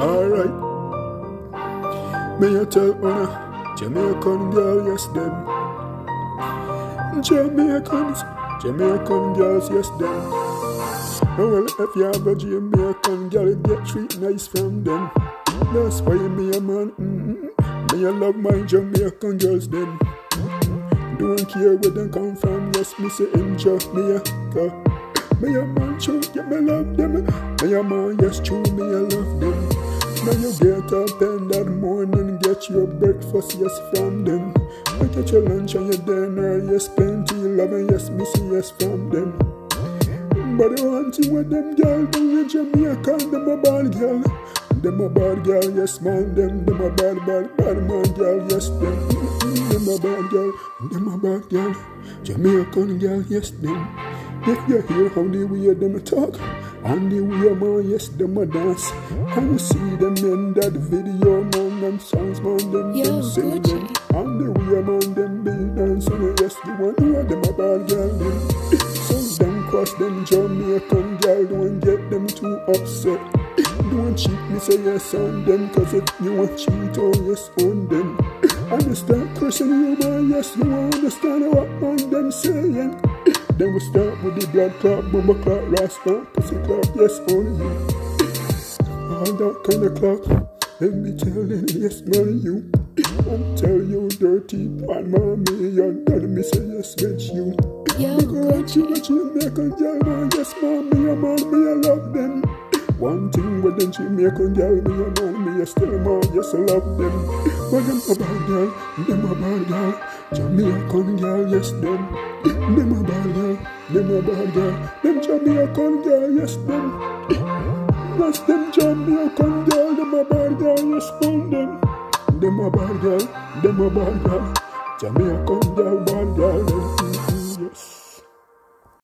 Alright, may I tell una, Jamaican girl, yes them. Jamaican girls, yes them. Oh well, if you have a Jamaican girl, you get treat nice from them. That's why me a man, me a love my Jamaican girls them. Don't care where they come from, yes, me say enjoy me a me a man, true, yeah, me love them. Me a man, yes, true, me a love them. Now you get up in that morning, get your breakfast, yes, from them. I get your lunch and your dinner, yes, plenty loving, yes, me see, yes, from them. But the one thing with them girl, them in Jamaica, them a bad girl. Them a bad girl, yes, man, them a bad man girl, yes, them. Them a bad girl, Jamaican girl, yes, them. If you hear how the way them talk, and the way man, yes, them a dance, and you see them in that video, man, them songs, man, them sing them, and the way man, them be dancing, yes, the one who are them a bad girl, them. So them cross them Jamaican girl, don't get them too upset. Don't cheat me, say yes on them, cause if you want cheat, oh yes on them. Understand cursing you, man, yes, you understand what man them saying. Then we start with the blood clot, bomber clot, rasta, pussy clot, yes, on you. All that kind of clot, let me tell them, yes, man, you. And tell you dirty, bad mommy, you're gonna me say yes, with you. Because you Jamaican girl, man, yes, man, me I love them. One thing with them Jamaican girl, me a man, me a still man, yes, I love them. But them a bad girl, Jamaican girl, yes, them. Them a bad girl, them Jamaican girl, yes, them. Yes, them Jamaican girl, them a bad girl, yes, them. Them a bad girl, Jamaican girl, bad girl, yes.